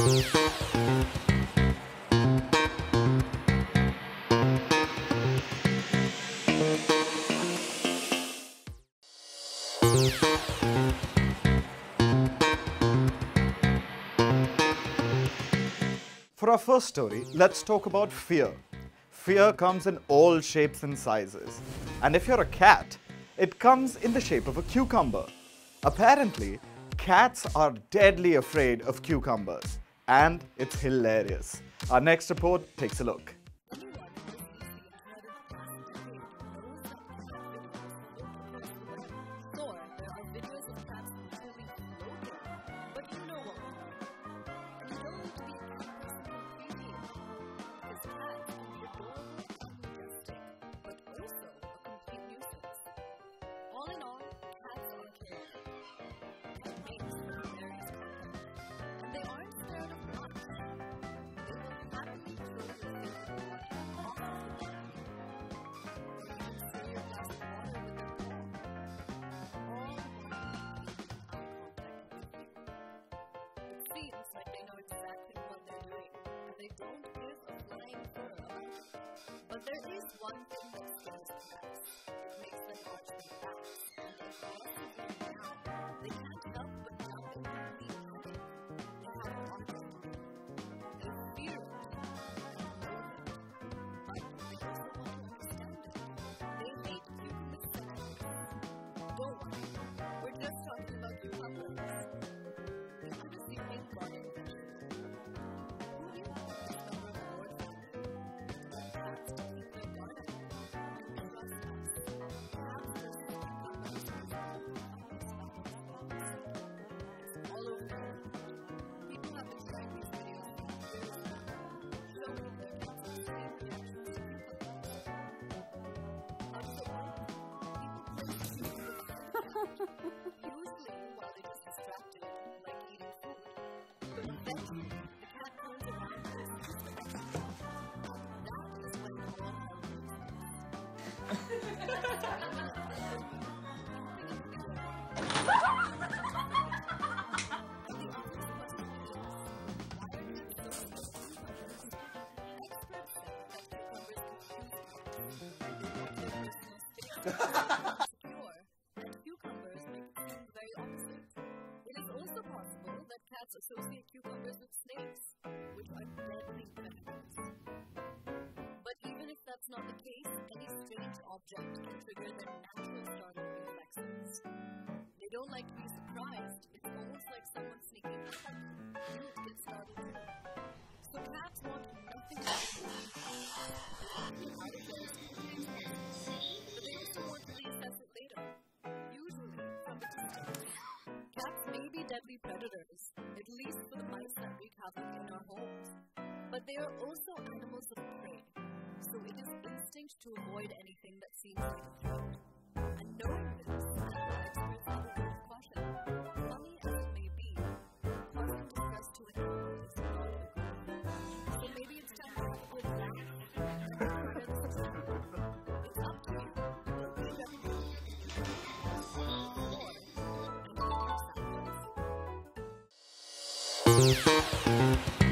For our first story, let's talk about fear. Fear comes in all shapes and sizes. And if you're a cat, it comes in the shape of a cucumber. Apparently, cats are deadly afraid of cucumbers. And it's hilarious. Our next report takes a look. Seems like they know exactly what they're doing, and they don't give a flying fur. But there is one thing that scares cats. It makes them watch their backs, and if they also do now, they can't help but jump in and be happy. They have a lot of fun. They fear it, and know it. But they also want to understand it. They hate cucumber salads. Don't worry, we're just talking about cucumbers. Usually, while they're just distracted, like eating food. But eventually, the cat turns around and is disconnected. That is when the one cats associate cucumbers with snakes, which are deadly predators. But even if that's not the case, any strange object can trigger their natural startle reflexes. They don't like to be surprised. It's almost like someone sneaking up on them. You get startled too. So cats want nothing to do with but they also want to reassess it later, usually from a distance. Cats may be deadly predators, at least for the mice that wreak havoc in our homes. But they are also animals of prey, so it is instinct to avoid anything that seems like a threat. And knowing this, animal experts have a word of caution. Funny as it may be, causing distress to an animal is not a good thing. So maybe it's time to have a good laugh. It's up to you. Be ready.